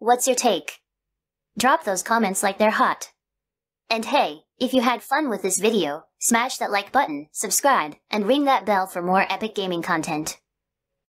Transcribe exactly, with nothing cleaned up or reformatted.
What's your take? Drop those comments like they're hot. And hey, if you had fun with this video, smash that like button, subscribe, and ring that bell for more epic gaming content.